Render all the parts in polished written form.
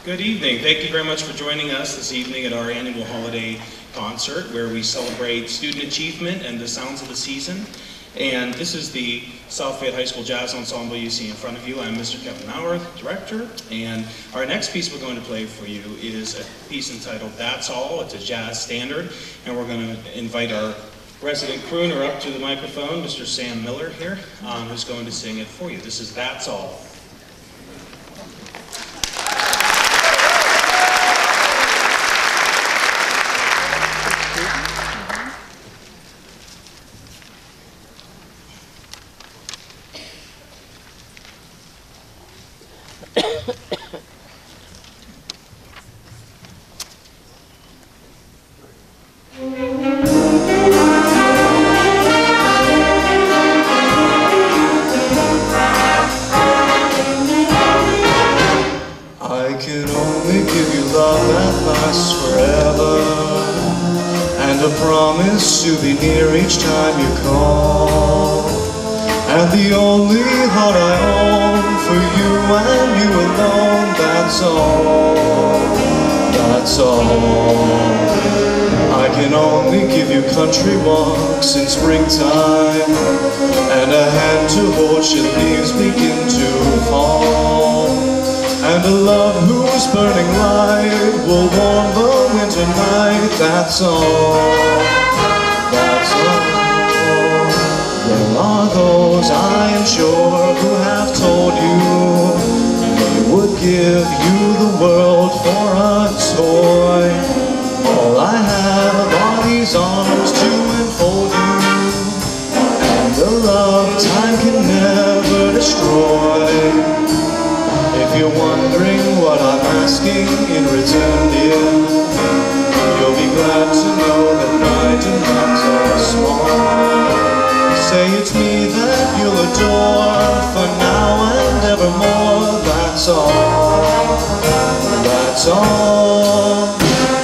Good evening. Thank you very much for joining us this evening at our annual holiday concert where we celebrate student achievement and the sounds of the season. And this is the South Fayette High School Jazz Ensemble you see in front of you. I'm Mr. Kevin Maurer, director, and our next piece we're going to play for you is a piece entitled That's All. It's a jazz standard, and we're going to invite our resident crooner up to the microphone, Mr. Sam Miller here, who's going to sing it for you. This is That's All. To be near each time you call, and the only heart I own for you and you alone. That's all, that's all. I can only give you country walks in springtime, and a hand to hold should leaves begin to fall, and a love whose burning light will warm the winter night. That's all. There are those, I am sure, who have told you they would give you the world for a toy. All I have are these arms to enfold you, and a love time can never destroy. If you're wondering what I'm asking in return, dear, you'll be glad to know that my demands are small. Say it's me that you'll adore for now and evermore. That's all, that's all.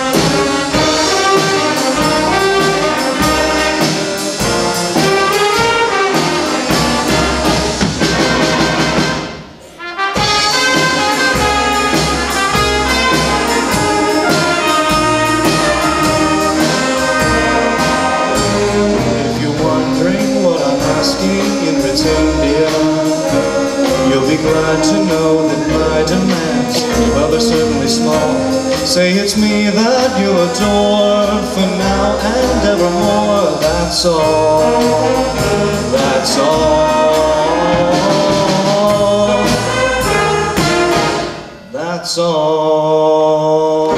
You'll be glad to know that my demands, well, they're certainly small. Say it's me that you adore for now and evermore. That's all, that's all, that's all.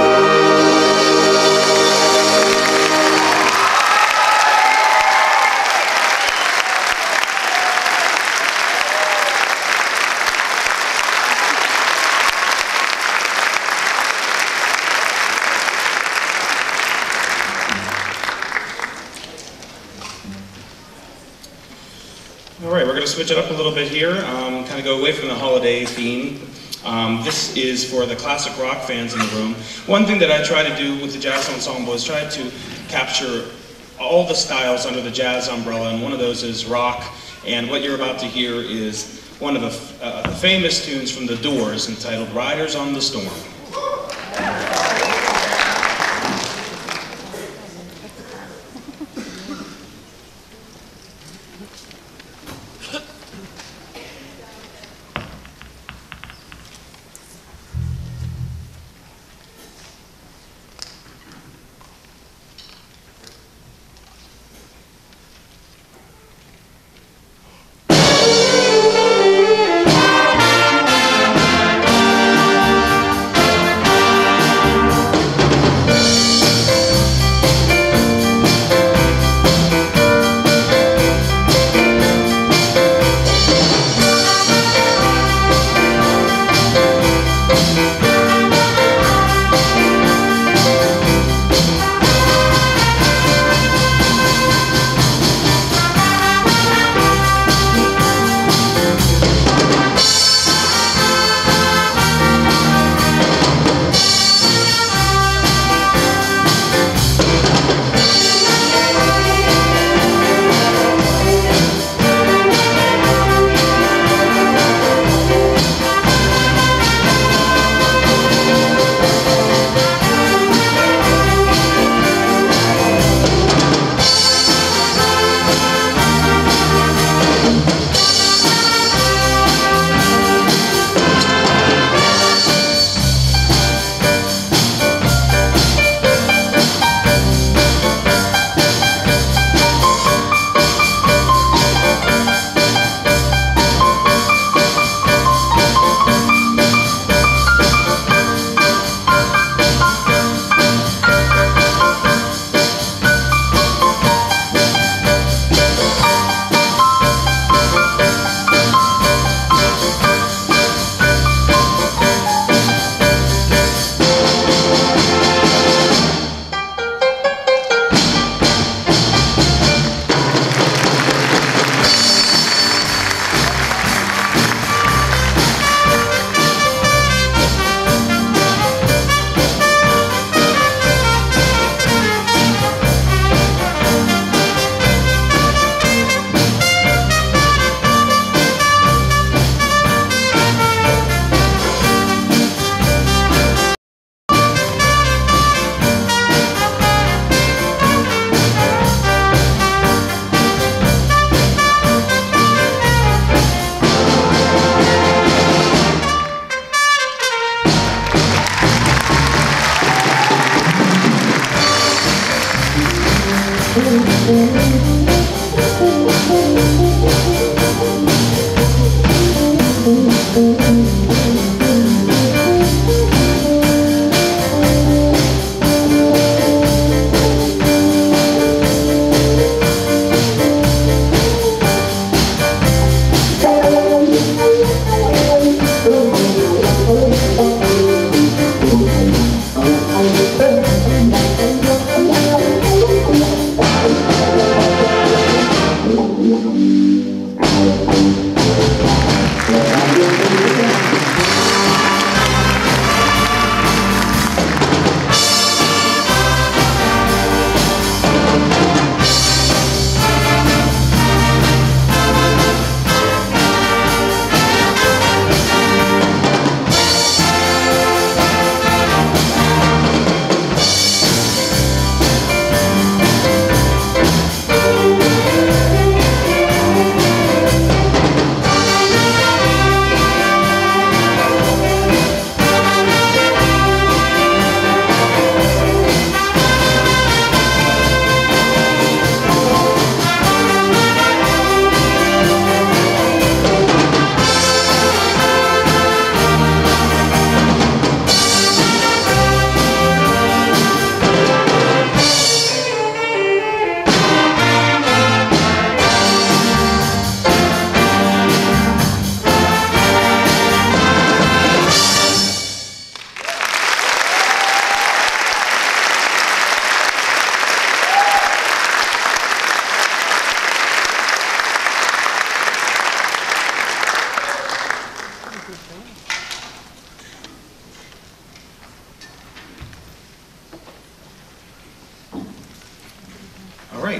Switch it up a little bit here, kind of go away from the holiday theme. This is for the classic rock fans in the room. One thing that I try to do with the Jazz Ensemble is try to capture all the styles under the jazz umbrella, and one of those is rock, and what you're about to hear is one of the famous tunes from The Doors entitled Riders on the Storm.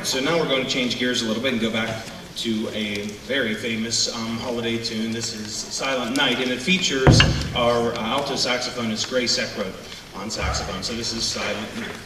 right, so now we're going to change gears a little bit and go back to a very famous holiday tune. This is Silent Night, and it features our alto saxophonist Grace Eckroth on saxophone. So this is Silent Night.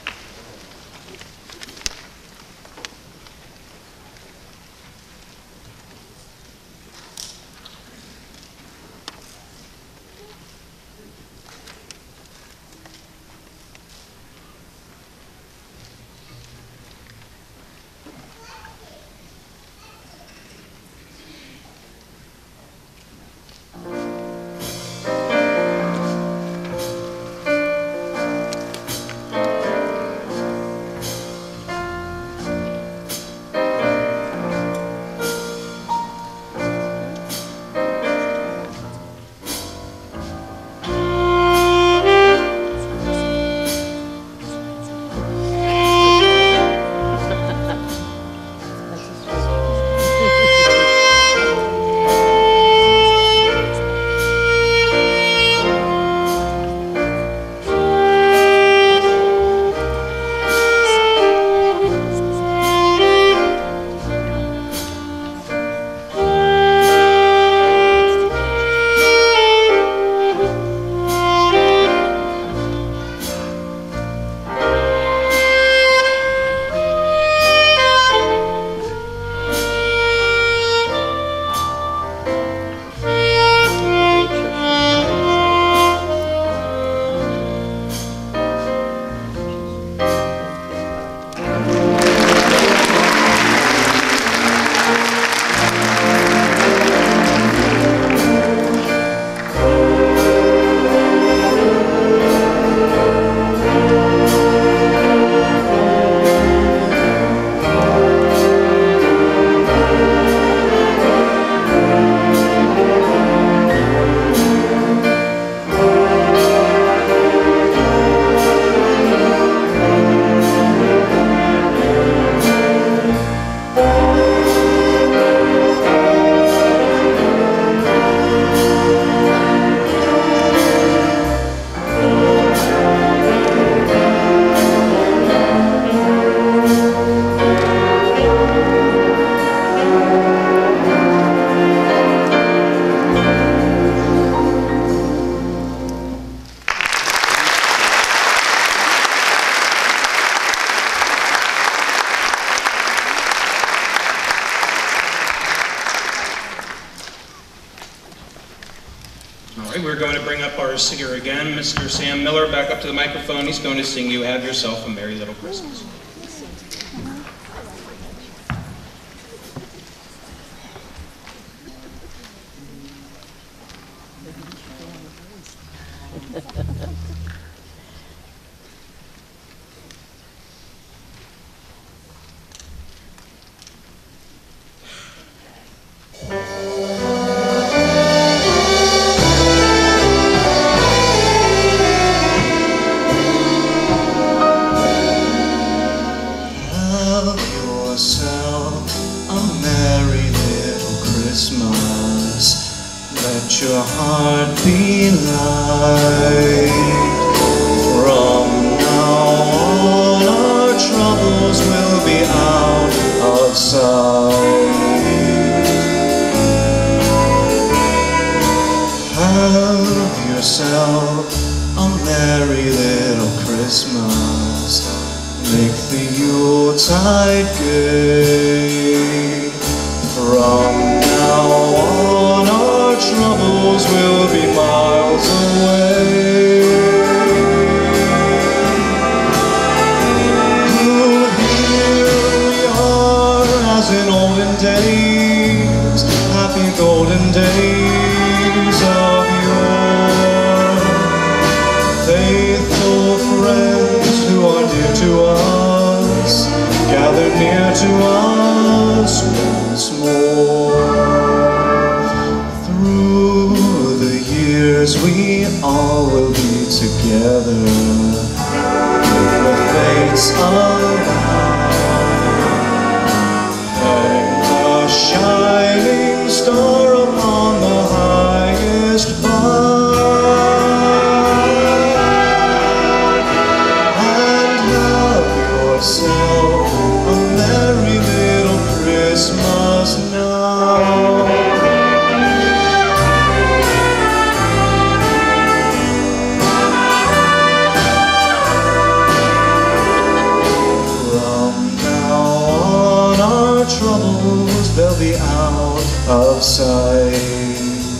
We're going to bring up our singer again, Mr. Sam Miller, back up to the microphone. He's going to sing You Have Yourself a Merry Little Christmas. Let your heart be light. From now on our troubles will be out of sight. Have yourself a merry little Christmas. Make the Yuletide gay. From now on our troubles will be miles away. Oh, here we are as in olden days, happy golden days of yore. Faithful friends who are dear to us, gathered near to us once more. Through the years we all will be together. If the fates allow, hang a shining star upon the highest bough, and have yourself a knows they'll be out of sight.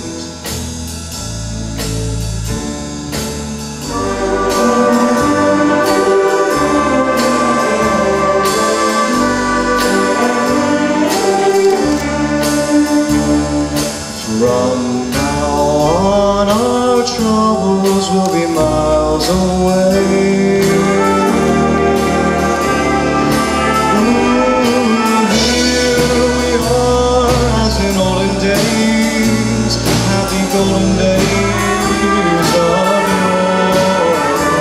From now on, our troubles will be miles away. Here we are, as in olden days, happy golden days of yore.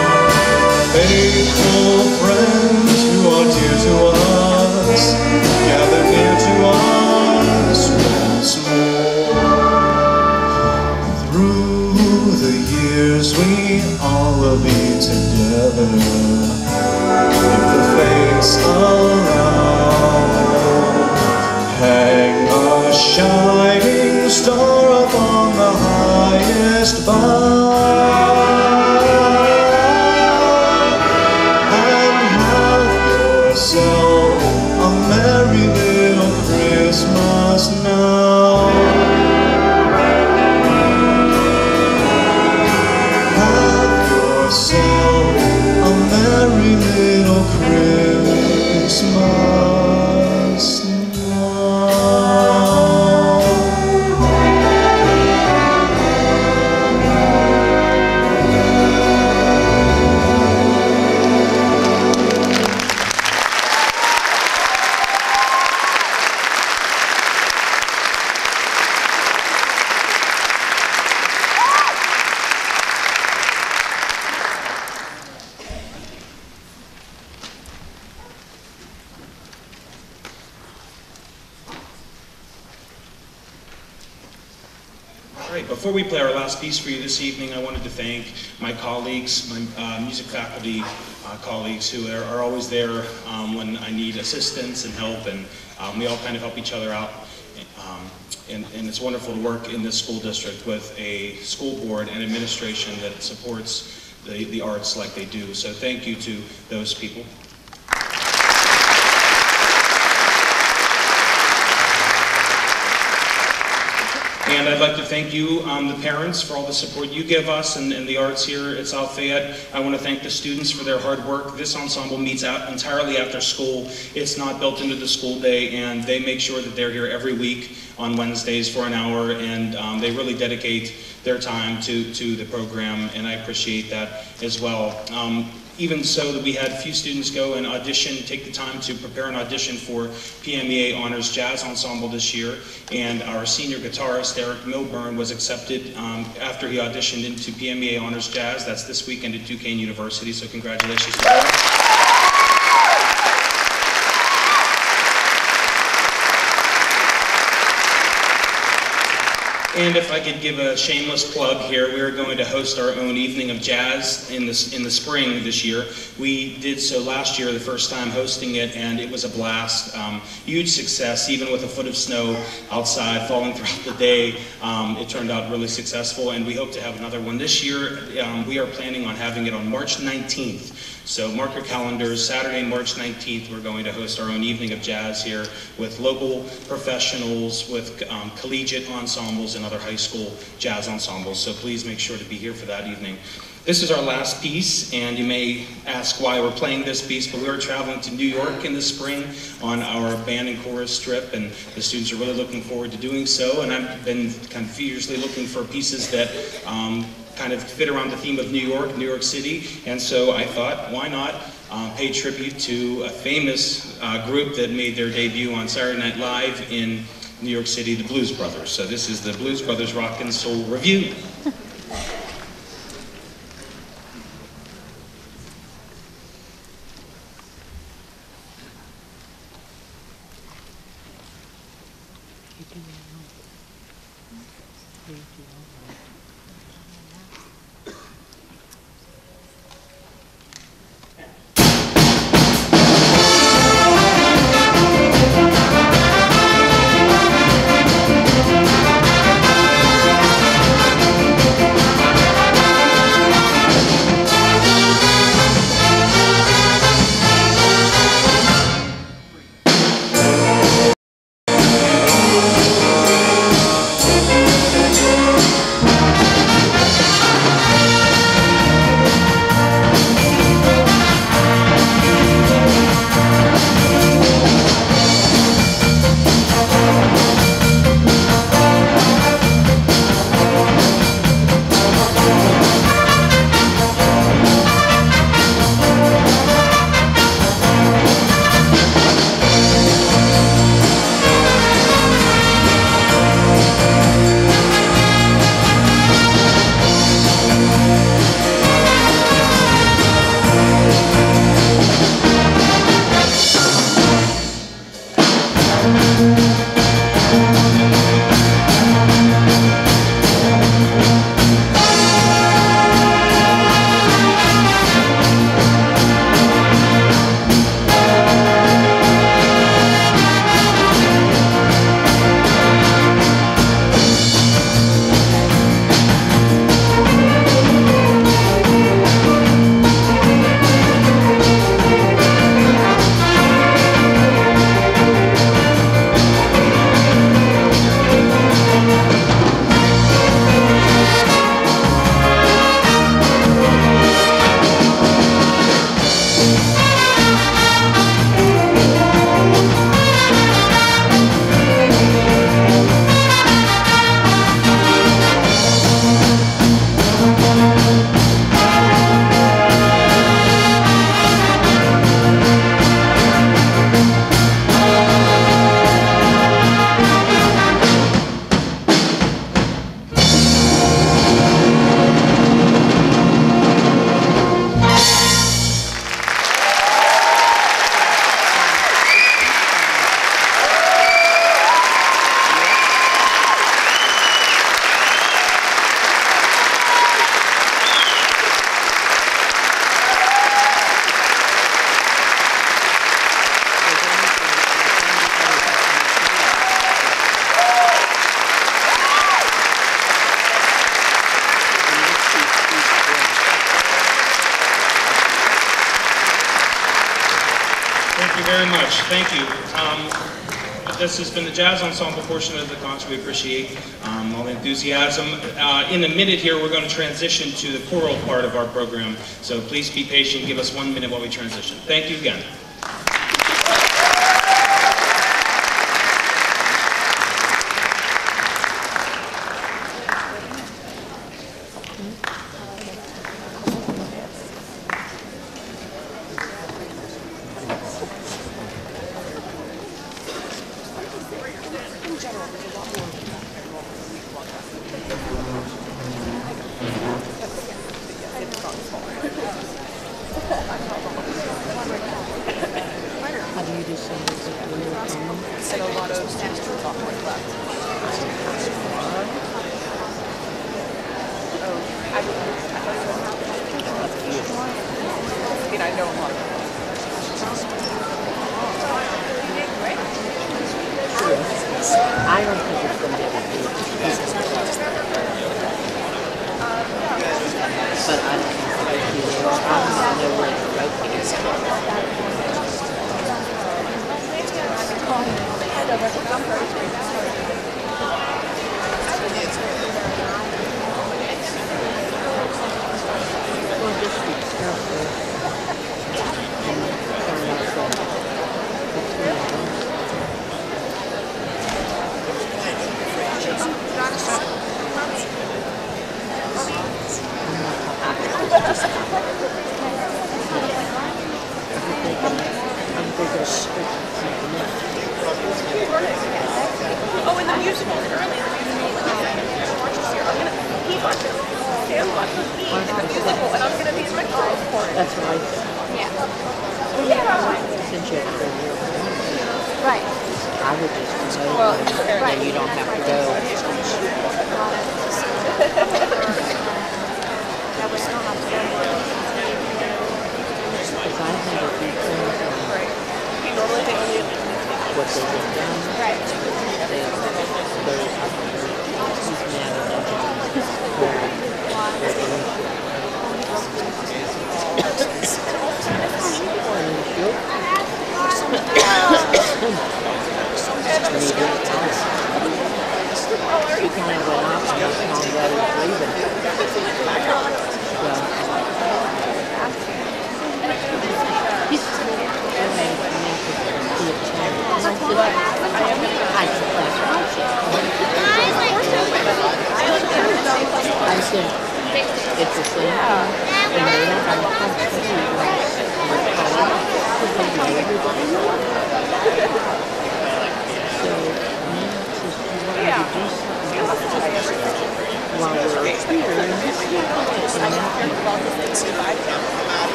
Faithful friends who are dear to us, gather near to us once more. Through the years we all will be together, if the fates allow. Hang a shining star upon the highest bough, and have yourself a merry little Christmas now. Yourself a merry little Christmas now. All right, before we play our last piece for you this evening, I wanted to thank my colleagues, my music faculty colleagues who are always there when I need assistance and help, and we all kind of help each other out. And it's wonderful to work in this school district with a school board and administration that supports the arts like they do. So thank you to those people. And I'd like to thank you, the parents, for all the support you give us and the arts here at South Fayette. I want to thank the students for their hard work. This ensemble meets out entirely after school. It's not built into the school day, and they make sure that they're here every week on Wednesdays for an hour, and they really dedicate their time to the program, and I appreciate that as well. Even so, that we had a few students go and audition, take the time to prepare an audition for PMEA Honors Jazz Ensemble this year, and our senior guitarist, Eric Milburn, was accepted after he auditioned into PMEA Honors Jazz. That's this weekend at Duquesne University, so congratulations to Eric. And if I could give a shameless plug here, we are going to host our own evening of jazz in the spring this year. We did so last year, the first time hosting it, and it was a blast. Huge success, even with a foot of snow outside falling throughout the day. It turned out really successful, and we hope to have another one this year. We are planning on having it on March 19th. So mark your calendars, Saturday, March 19th, we're going to host our own evening of jazz here with local professionals, with collegiate ensembles and other high school jazz ensembles. So please make sure to be here for that evening. This is our last piece, and you may ask why we're playing this piece, but we are traveling to New York in the spring on our band and chorus trip, and the students are really looking forward to doing so, and I've been kind of furiously looking for pieces that kind of fit around the theme of New York City, and so I thought, why not pay tribute to a famous group that made their debut on Saturday Night Live in New York City, the Blues Brothers. So this is the Blues Brothers Rock and Soul Review. much. Thank you. This has been the jazz ensemble portion of the concert. We appreciate all the enthusiasm. In a minute here, we're going to transition to the choral part of our program. So please be patient. Give us 1 minute while we transition. Thank you again.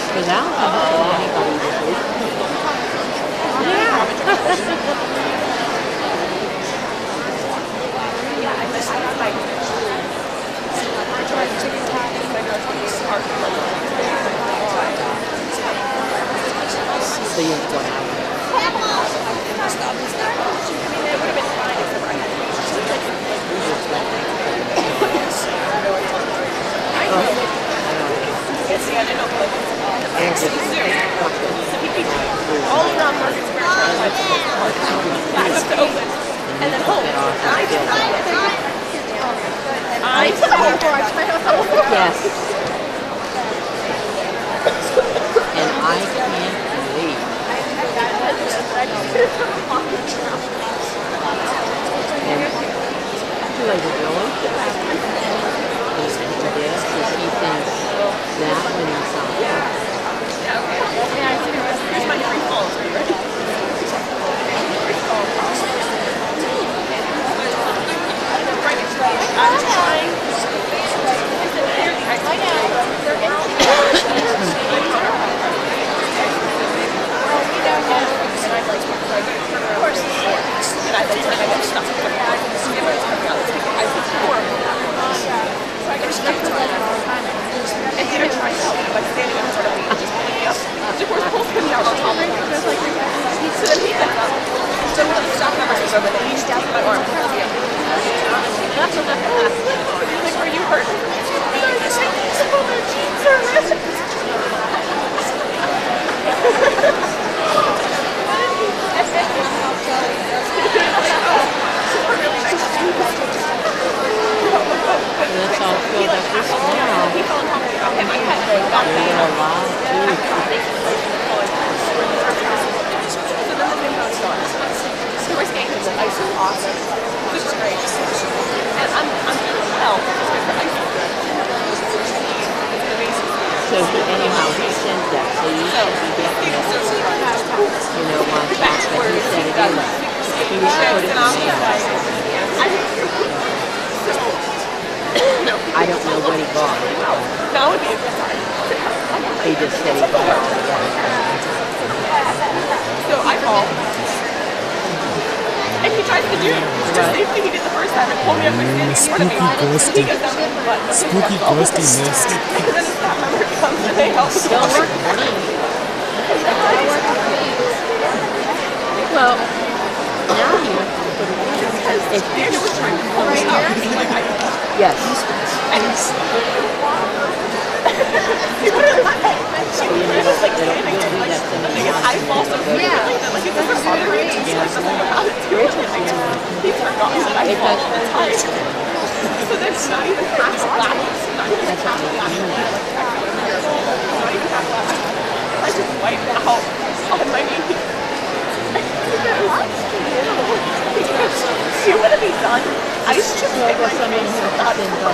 Because I don't think it's anybody this week. So you're going out. All around Market Square, I have to open, and then home. Yes. And I can't believe. And too late to go. This is he thinks that when he saw it. Here's my free falls. Are you ready? I'm trying. Are you hurt? Let's all filled up this now. You're alive So we're skating in the ice is awesome. This is great. And I'm doing well. So anyhow, he sent that, so you should be getting it. You know, one shot, but he said it anyway. He was put it in I don't know what he bought. That would be a good time. He just said he bought it. So I call. And he tries to do the same thing he did the first time and pull me up and stand in front of me. Spooky He goes down to the butt. Spooky ghosty nest. And then his staff member comes and they help him. Well, now here. Because Daniel was trying to pull me up. Yes. And he literally was just like standing there like, the thing is I fall so quickly that like it doesn't bother me. So there's something about it too. He forgot that I fall all the time. So there's not even half laughs. Not even half laughs. Not even half laughs. I just wipe out on my knee. See what have he done? I just hit my face so bad.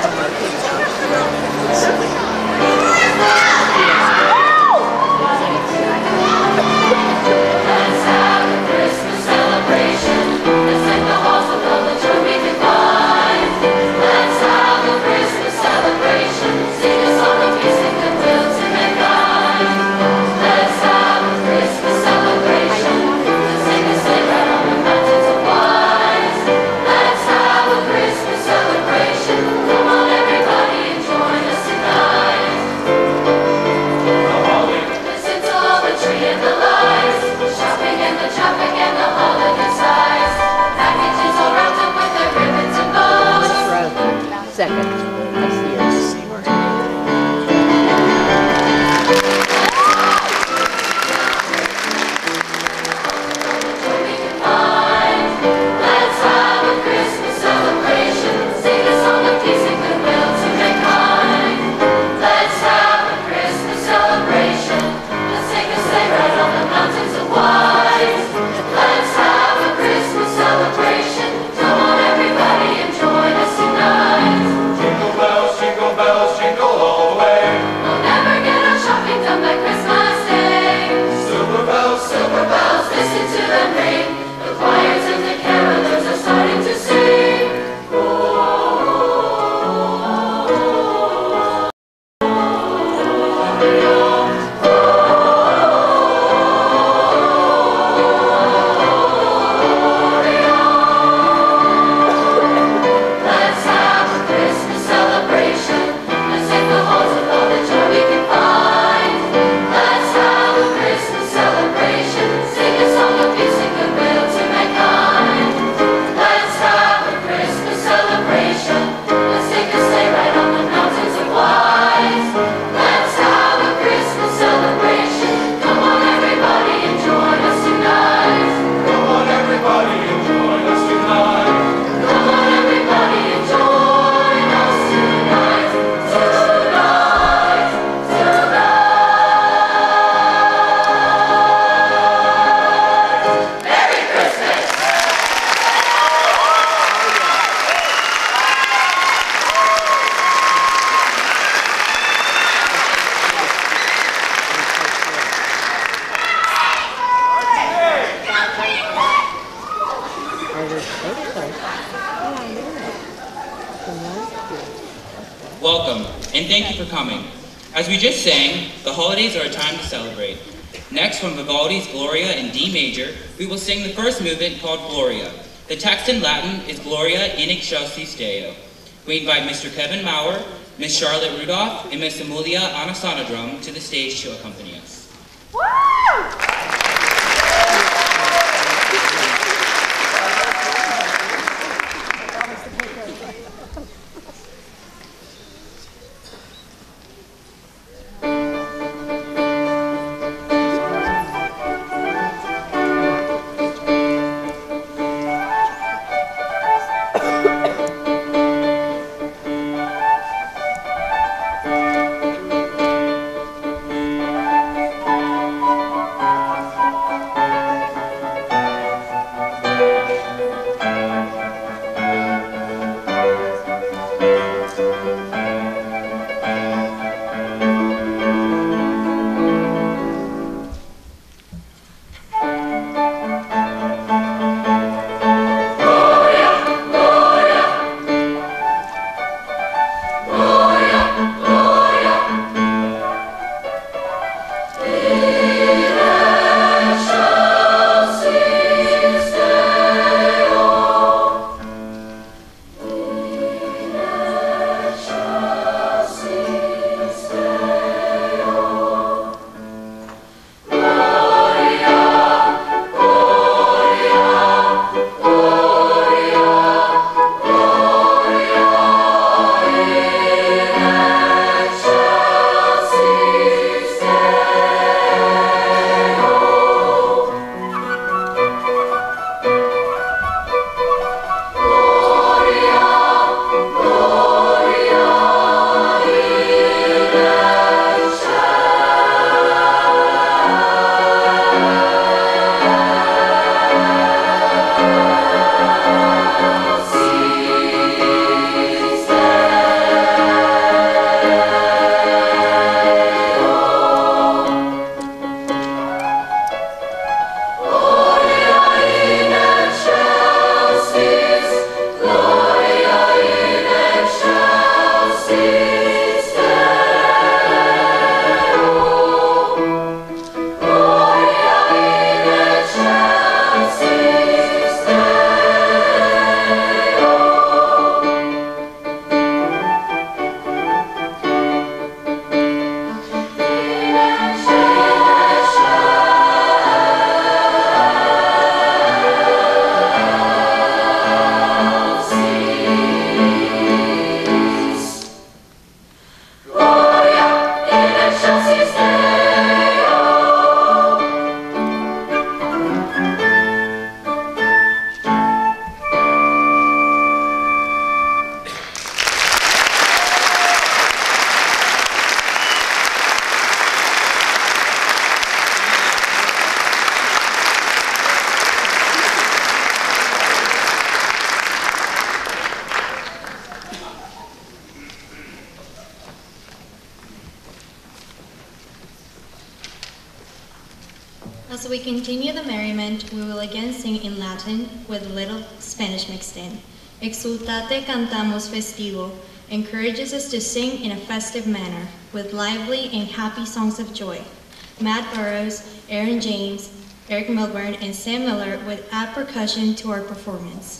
Let's have a Christmas celebration. Let's hit the halls with all the joy we can find. Let's have a Christmas celebration. Sing a song of peace and goodwill to mankind. Let's have a Christmas celebration. Let's sing a sleigh ride on the mountains of wise. Let's have a Christmas celebration. Come on, everybody, and join us tonight. Listen to all the tree and the lights, the shopping and the traffic and the holiday sights. Packages all wrapped up with their ribbons and bows. Second. That's the year. Let's have a Christmas celebration. Sing a song of peace and goodwill to mankind. Let's have a Christmas celebration. Let's take a sleigh ride on the mountains of wise. Let's have a Christmas celebration. Come on, everybody, and join us tonight. Okay. Yeah, I know that. So that's good. Welcome, and thank you for coming. As we just sang, the holidays are a time to celebrate. Next, from Vivaldi's Gloria in D major, we will sing the first movement called Gloria. The text in Latin is Gloria in excelsis Deo. We invite Mr. Kevin Maurer, Miss Charlotte Rudolph, and Miss Amelia Anasanadrum to the stage to accompany us. As we continue the merriment, we will again sing in Latin with a little Spanish mixed in. Exultate cantamos festivo encourages us to sing in a festive manner with lively and happy songs of joy. Matt Burrows, Aaron James, Eric Milburn, and Sam Miller would add percussion to our performance.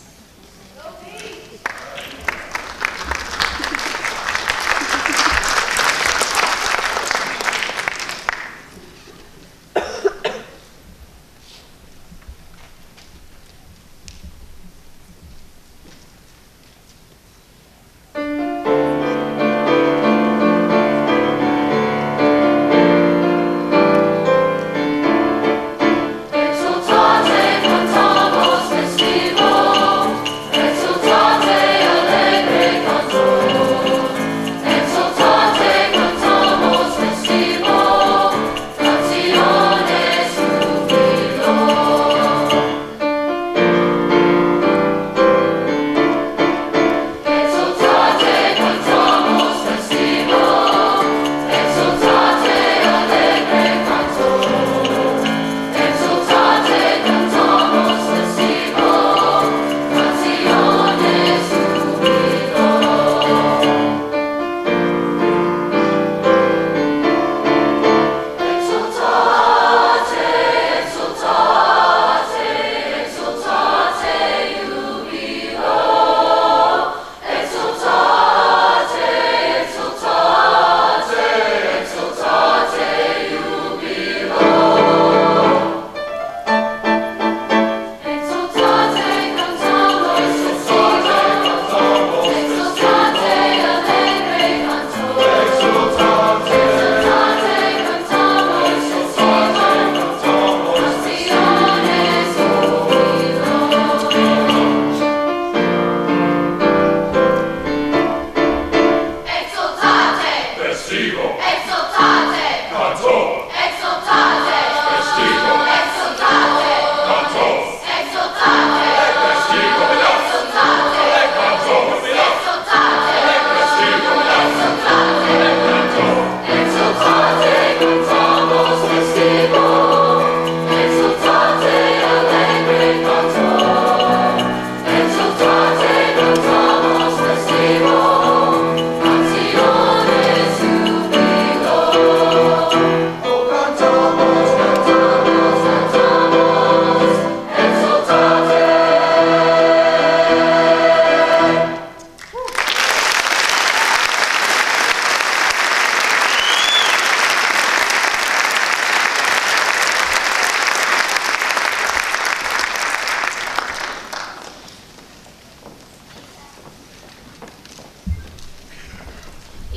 Exultate cantamos festivo.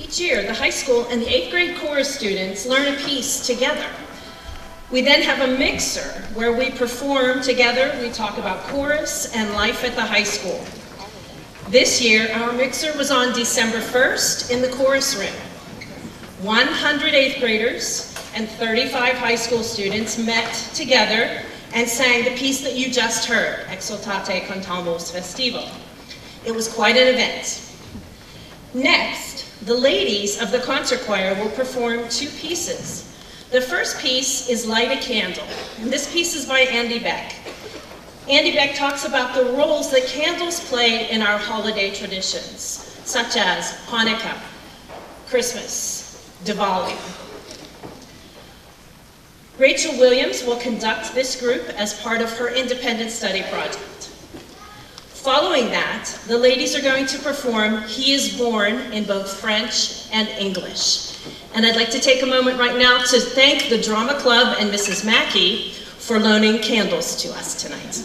Each year, the high school and the 8th grade chorus students learn a piece together. We then have a mixer where we perform together. We talk about chorus and life at the high school. This year, our mixer was on December 1st in the chorus room. 100 8th graders and 35 high school students met together and sang the piece that you just heard, Exultate Cantamos Festivo. It was quite an event. Next, the ladies of the concert choir will perform 2 pieces. The first piece is Light a Candle, and this piece is by Andy Beck. Andy Beck talks about the roles that candles play in our holiday traditions, such as Hanukkah, Christmas, Diwali. Rachel Williams will conduct this group as part of her independent study project. Following that, the ladies are going to perform He is Born in both French and English. And I'd like to take a moment right now to thank the Drama Club and Mrs. Mackey for loaning candles to us tonight.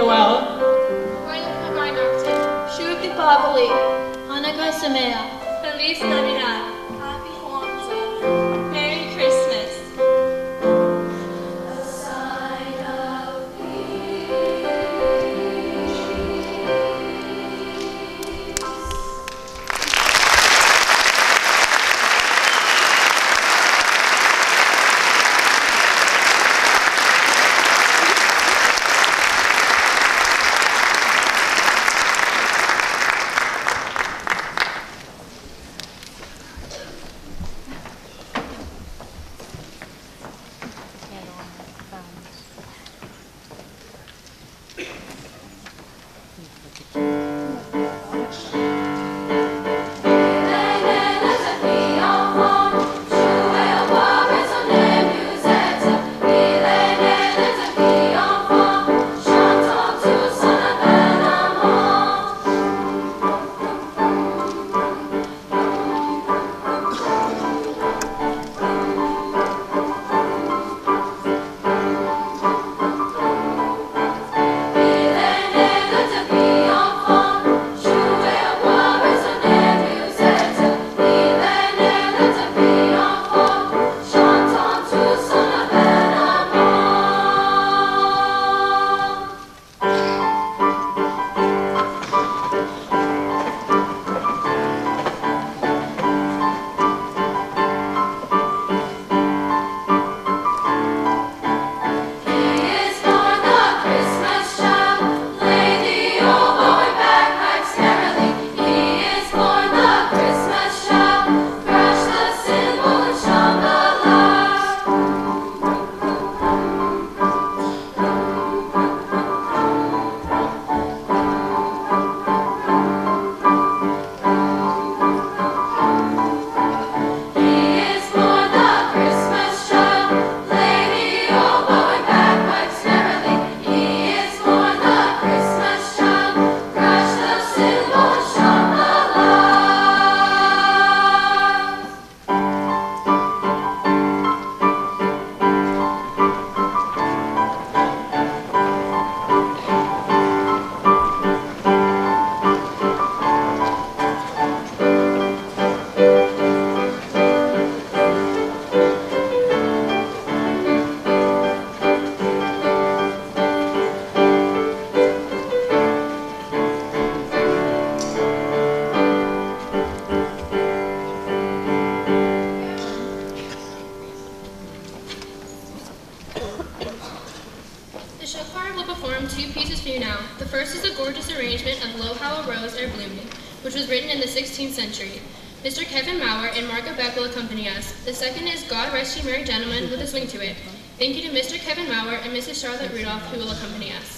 Noel. Shub Dipavali. Hanukkah Sameach. Feliz Navidad. Happy Kwanzaa. Merry Christmas. A sign of peace. The first is a gorgeous arrangement of Lo How a Rose E'er Blooming, which was written in the 16th century. Mr. Kevin Maurer and Margaret Beck will accompany us. The second is God Rest You Merry Gentlemen with a swing to it. Thank you to Mr. Kevin Maurer and Mrs. Charlotte Rudolph who will accompany us.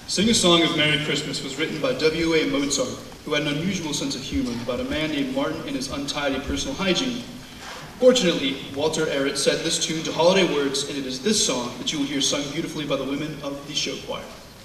Sing a Song of Merry Christmas was written by W.A. Mozart, who had an unusual sense of humor about a man named Martin and his untidy personal hygiene. Fortunately, Walter Ehret set this tune to holiday words, and it is this song that you will hear sung beautifully by the women of the show choir.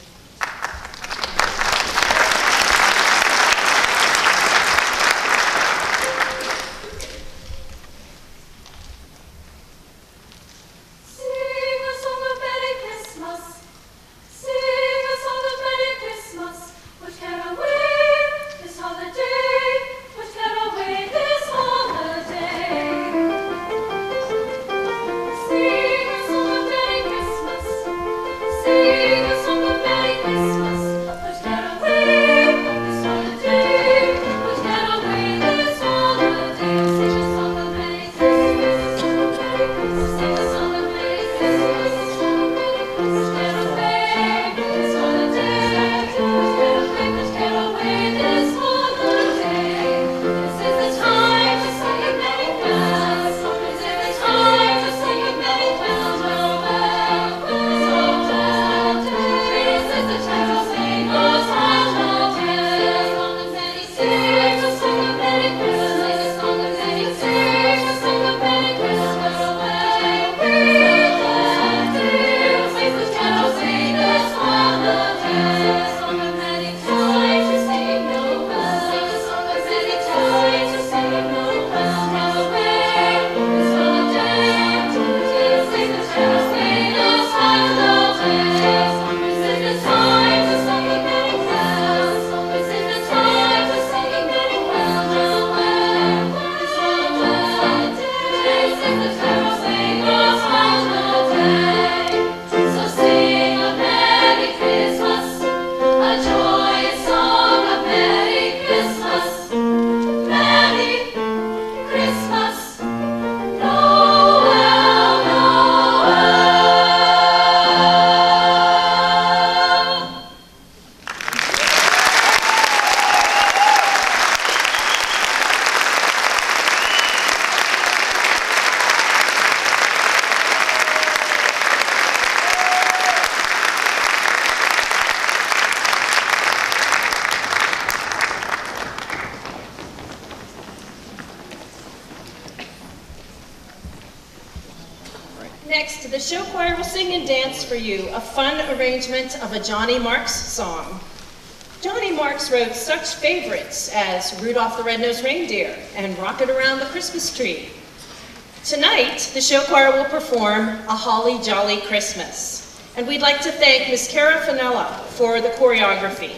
Next, the show choir will sing and dance for you a fun arrangement of a Johnny Marks song. Johnny Marks wrote such favorites as Rudolph the Red-Nosed Reindeer and Rocket Around the Christmas Tree. Tonight, the show choir will perform A Holly Jolly Christmas. And we'd like to thank Miss Cara Finella for the choreography.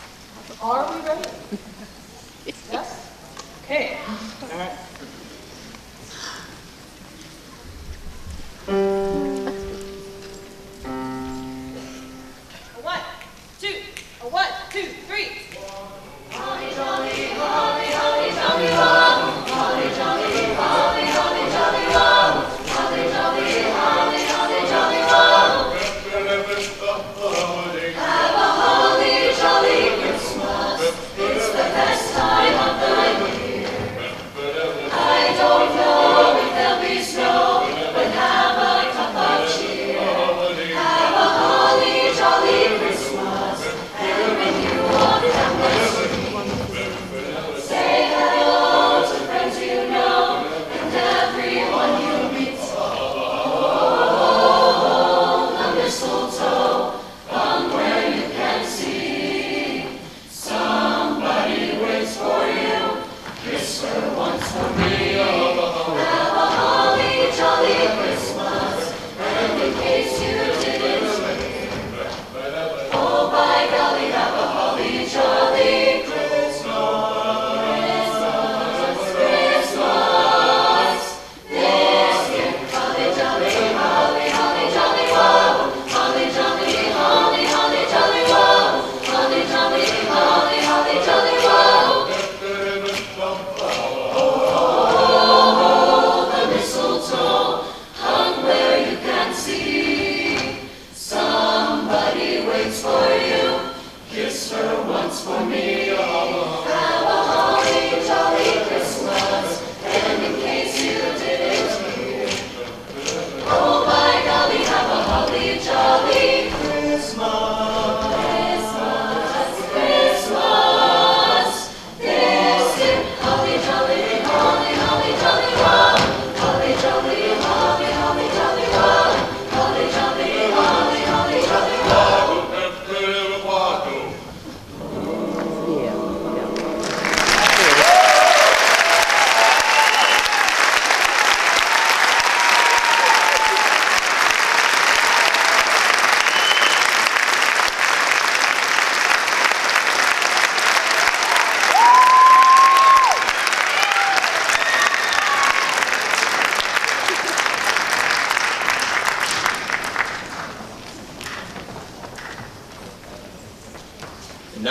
Are we ready? Yes? Okay. All right. One, two, three. Holly jolly, holly, holly jolly, oh. Holly jolly, holly, holly jolly, oh. Holly jolly, holly, holly jolly, oh. Have a holly jolly Christmas. It's the best time of the year.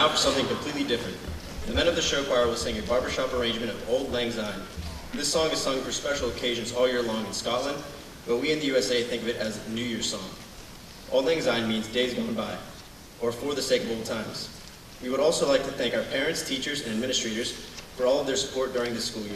now for something completely different. The men of the show choir will sing a barbershop arrangement of Old Lang Syne. This song is sung for special occasions all year long in Scotland, but we in the USA think of it as a New Year's song. Auld Lang Syne means days gone by, or for the sake of old times. We would also like to thank our parents, teachers, and administrators for all of their support during this school year.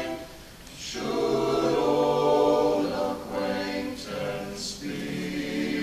Be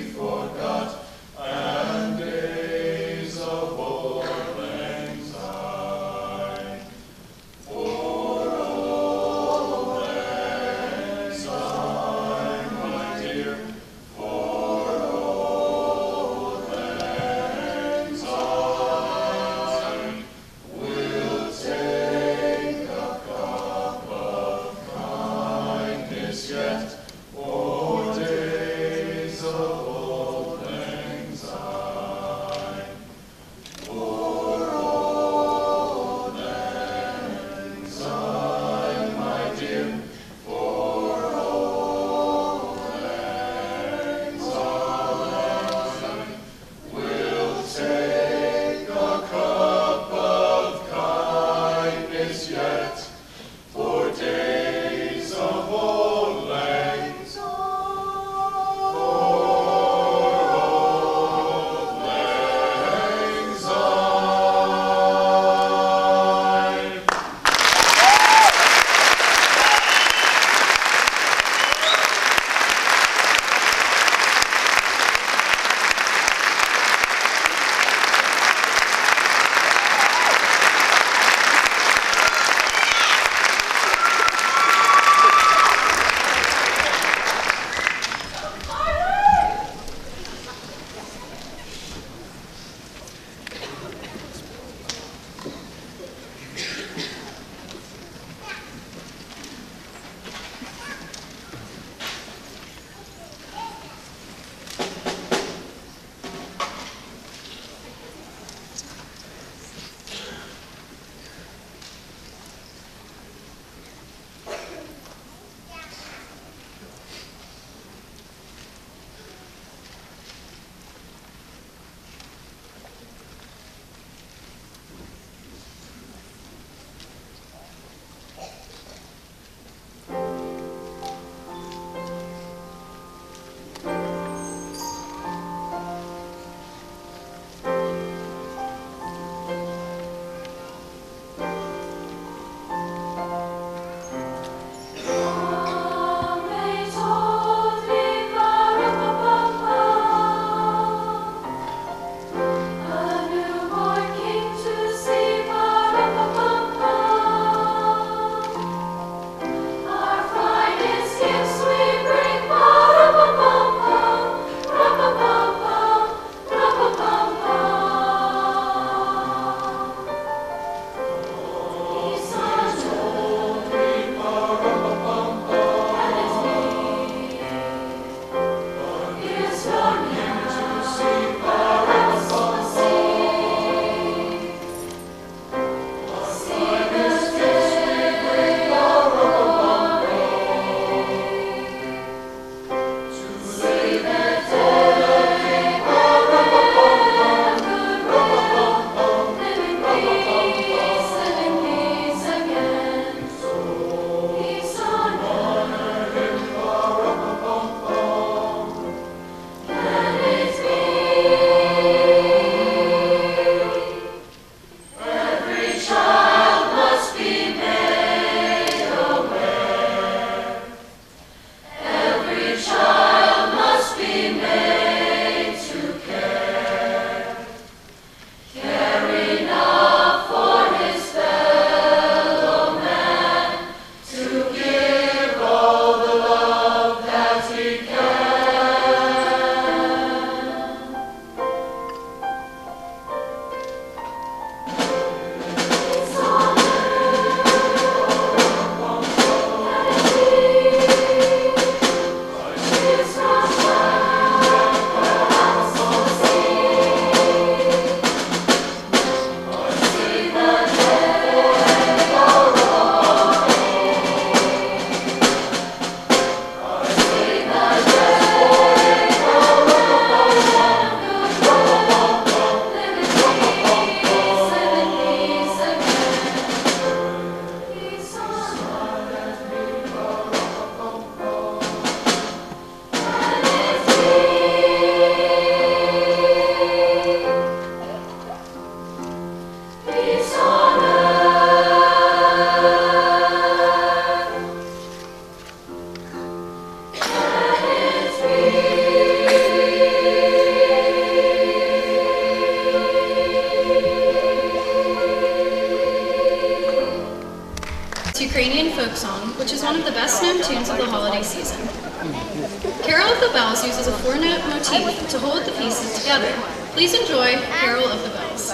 folk song, which is one of the best-known tunes of the holiday season. Carol of the Bells uses a four-note motif to hold the pieces together. Please enjoy Carol of the Bells.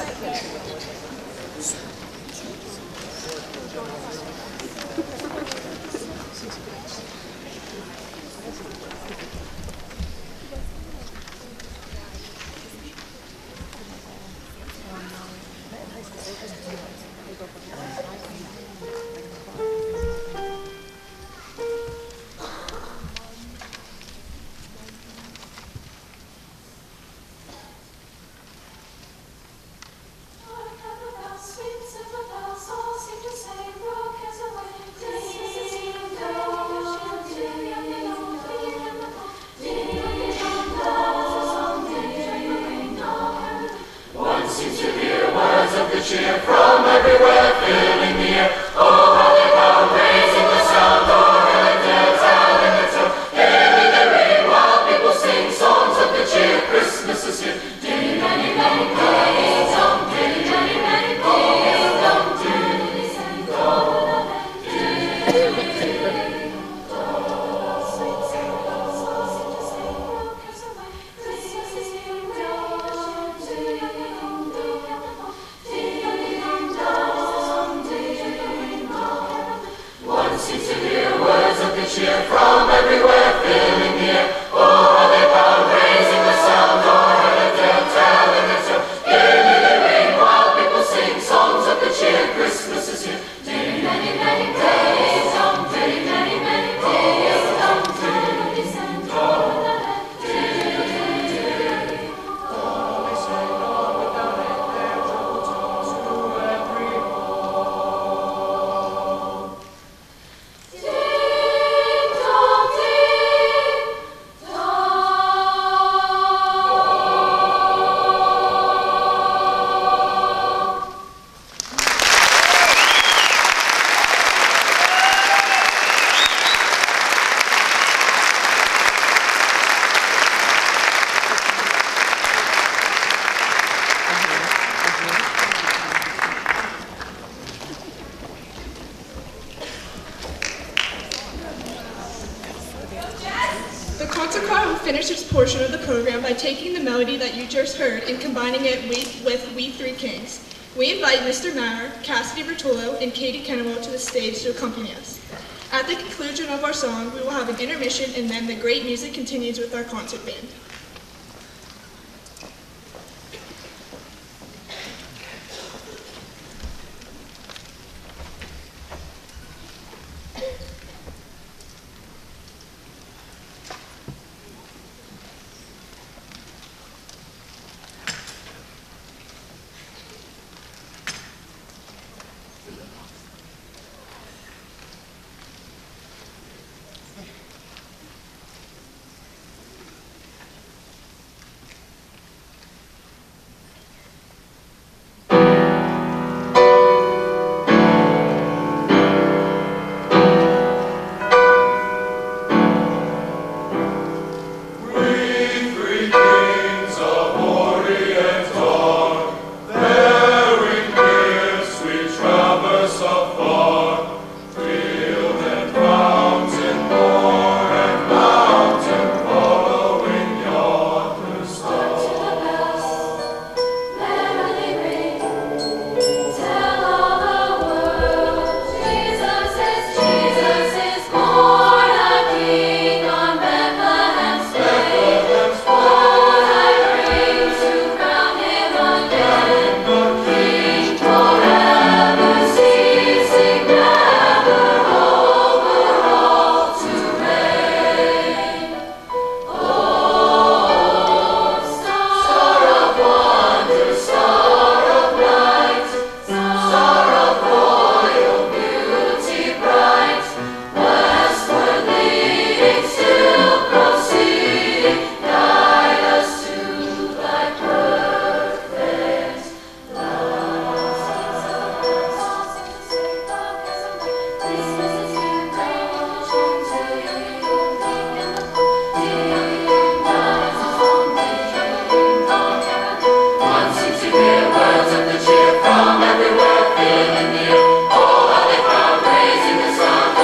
Portion of the program by taking the melody that you just heard and combining it with We Three Kings. We invite Mr. Maurer, Cassidy Bertolo, and Katie Kennewell to the stage to accompany us. At the conclusion of our song, we will have an intermission, and then the great music continues with our concert band. From everywhere, filling the air. Oh, how they found praising the sun.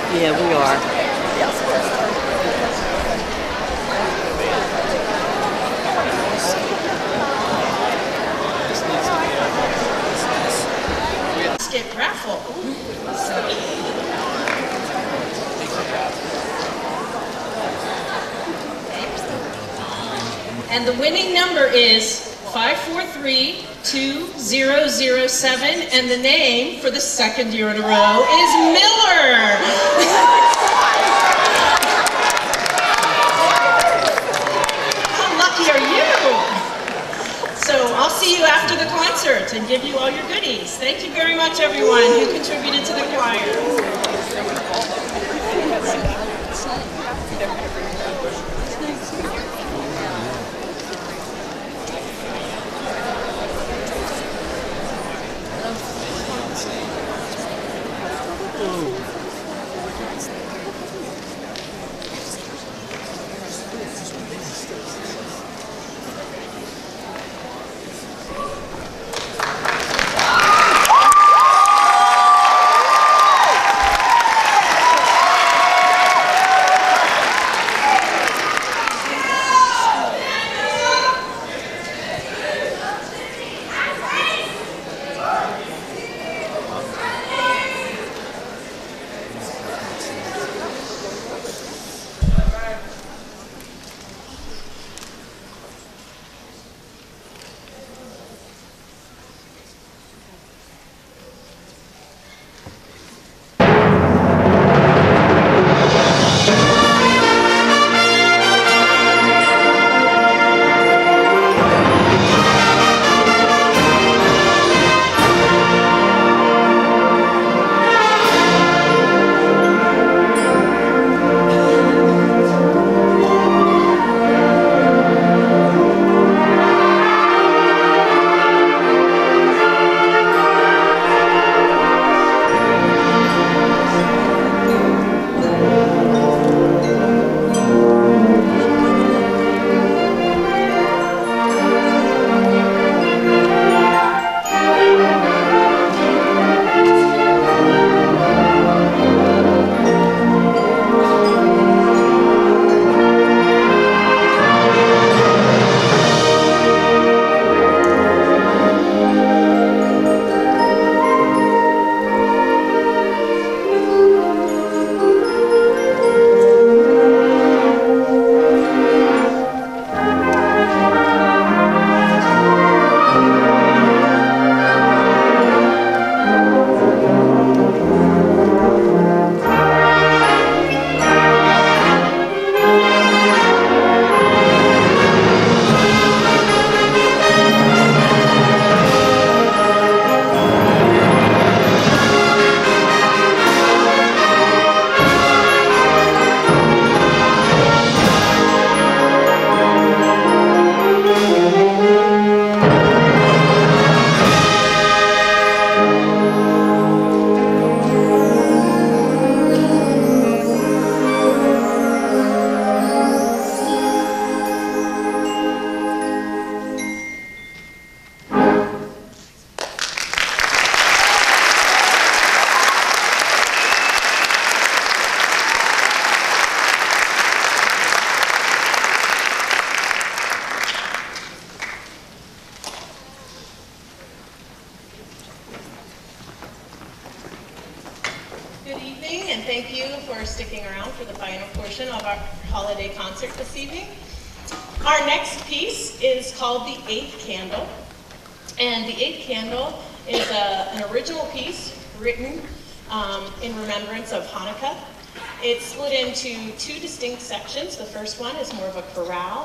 Yeah, we are. Skip raffle. And the winning number is 543-2007, and the name for the second year in a row is Miller. How lucky are you? So I'll see you after the concert and give you all your goodies. Thank you very much, everyone who contributed to the choir. Good evening, and thank you for sticking around for the final portion of our holiday concert this evening. Our next piece is called The Eighth Candle, and The Eighth Candle is an original piece written in remembrance of Hanukkah. It's split into two distinct sections. The first one is more of a chorale,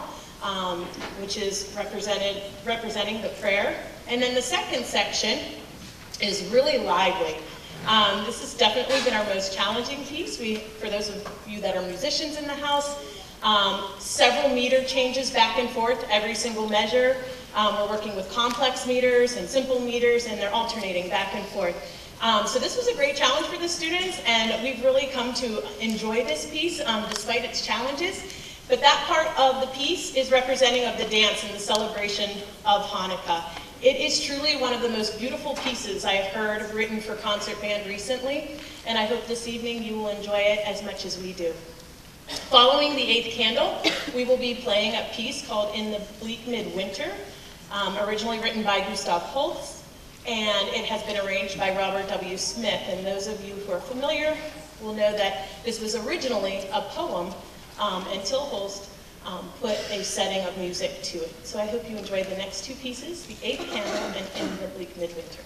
which is representing the prayer, and then the second section is really lively. This has definitely been our most challenging piece. For those of you that are musicians in the house, several meter changes back and forth every single measure. We're working with complex meters and simple meters, and they're alternating back and forth. So this was a great challenge for the students, and we've really come to enjoy this piece despite its challenges. But that part of the piece is representing of the dance and the celebration of Hanukkah. It is truly one of the most beautiful pieces I have heard written for concert band recently, and I hope this evening you will enjoy it as much as we do. Following the 8th candle, we will be playing a piece called In the Bleak Midwinter, originally written by Gustav Holst, and it has been arranged by Robert W. Smith. And those of you who are familiar will know that this was originally a poem until Holst put a setting of music to it. So I hope you enjoy the next two pieces, the 8th candle and In the Bleak Midwinter.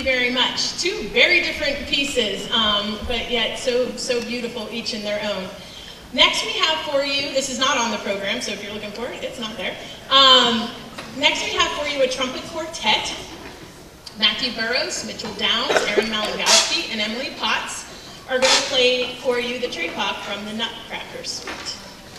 you very much. Two very different pieces, but yet so beautiful each in their own. Next we have for you, this is not on the program, so if you're looking for it, it's not there. Next we have for you a trumpet quartet. Matthew Burrows, Mitchell Downs, Aaron Malagowski, and Emily Potts are going to play for you the Tree Pop from the Nutcracker Suite.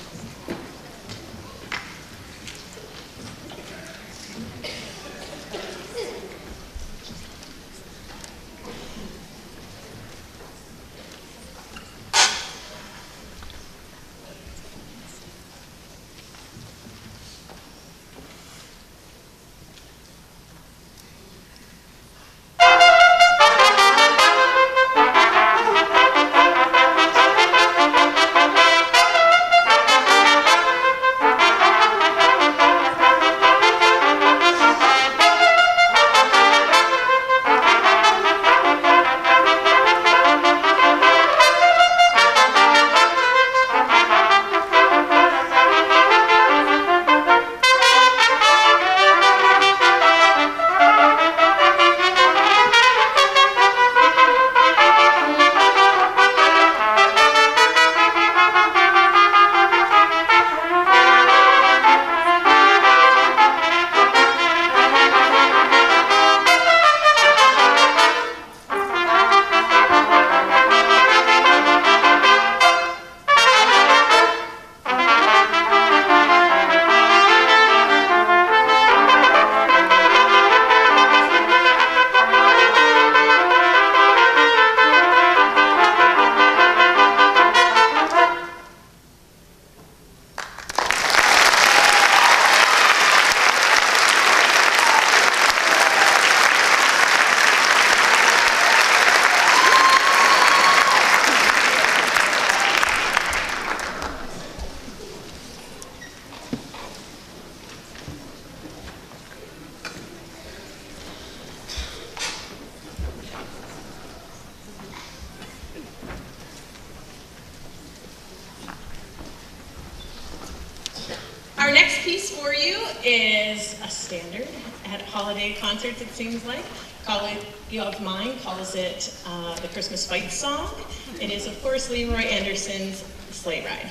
Our next piece for you is a standard at holiday concerts, it seems like. A colleague of mine calls it the Christmas Fight Song. It is, of course, Leroy Anderson's Sleigh Ride.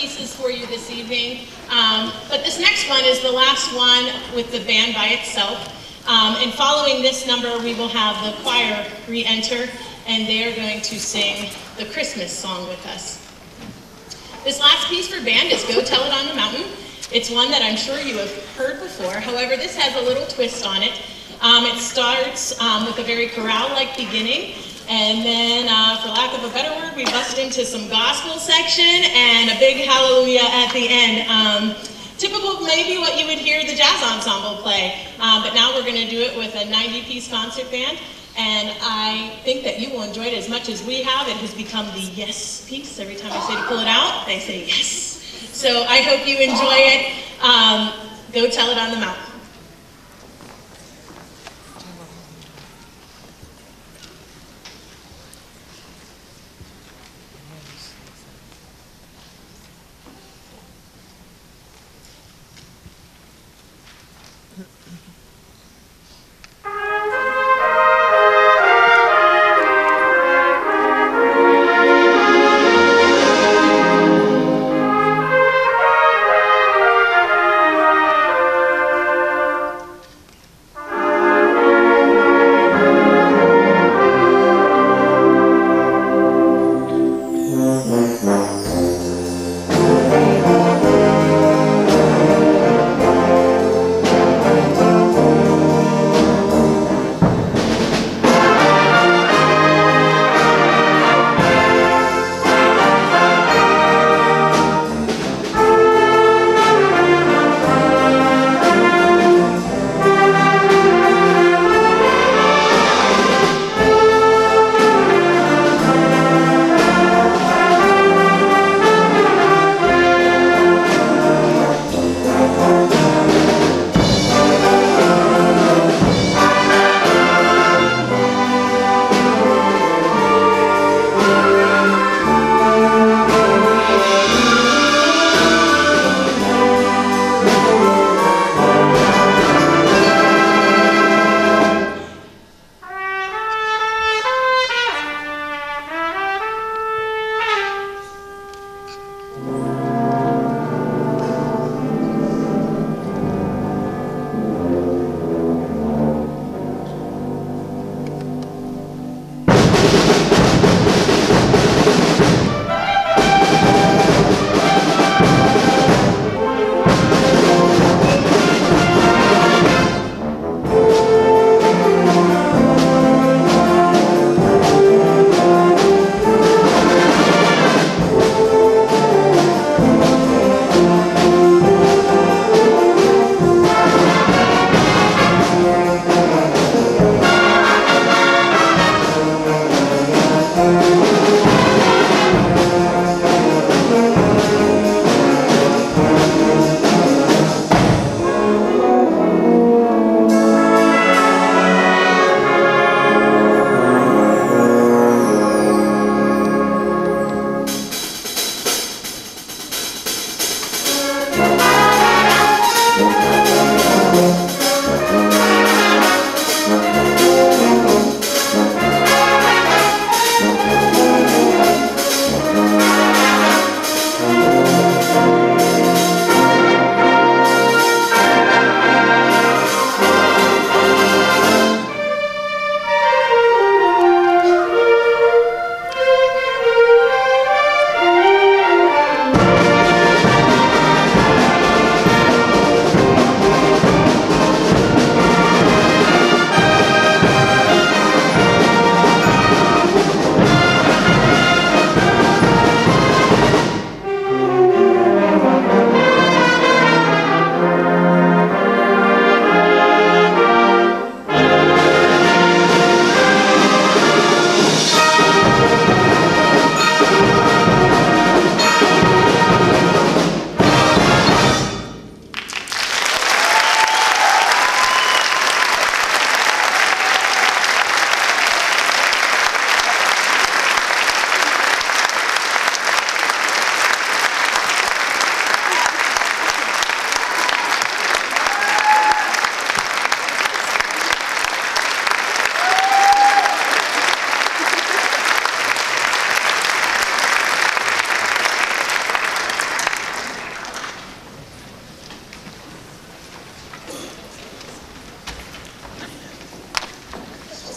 pieces for you this evening, but this next one is the last one with the band by itself. And following this number, we will have the choir re-enter, and they are going to sing the Christmas song with us. This last piece for band is Go Tell It on the Mountain. It's one that I'm sure you have heard before. However, this has a little twist on it. It starts with a very chorale-like beginning, and then, for lack of a better word, we bust into some gospel section and a big hallelujah at the end. Typical, maybe what you would hear the jazz ensemble play, but now we're going to do it with a 90-piece concert band, and I think that you will enjoy it as much as we have. It has become the yes piece. Every time I say to pull it out, they say yes. So I hope you enjoy it. Go Tell It on the Mountain. Go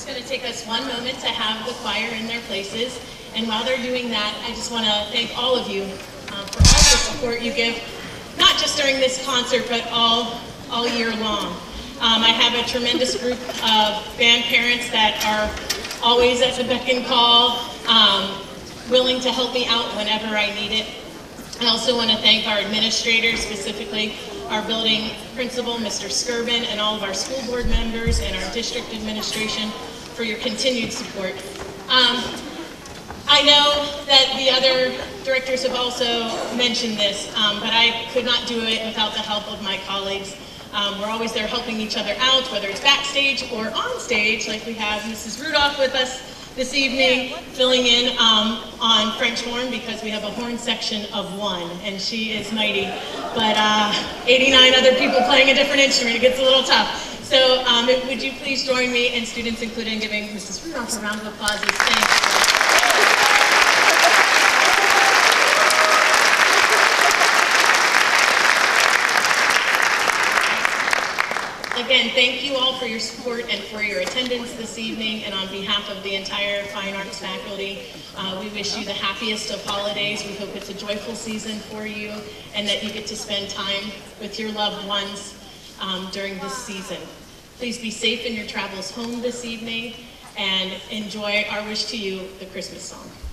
going to take us one moment to have the choir in their places. And while they're doing that, I just want to thank all of you for all the support you give, not just during this concert, but all year long. I have a tremendous group of band parents that are always at the beck and call, willing to help me out whenever I need it. I also want to thank our administrators, specifically our building principal, Mr. Skirvin, and all of our school board members and our district administration for your continued support. I know that the other directors have also mentioned this, but I could not do it without the help of my colleagues. We're always there helping each other out, whether it's backstage or on stage, like we have Mrs. Rudolph with us this evening, filling in on French horn, because we have a horn section of 1, and she is mighty. But 89 other people playing a different instrument, it gets a little tough. So would you please join me, and students included, in giving Mrs. Rudolph a round of applause. Thanks. Again, thank you all for your support and for your attendance this evening, and on behalf of the entire Fine Arts faculty, we wish you the happiest of holidays. We hope it's a joyful season for you, and that you get to spend time with your loved ones during this season. Please be safe in your travels home this evening, and enjoy our wish to you, the Christmas song.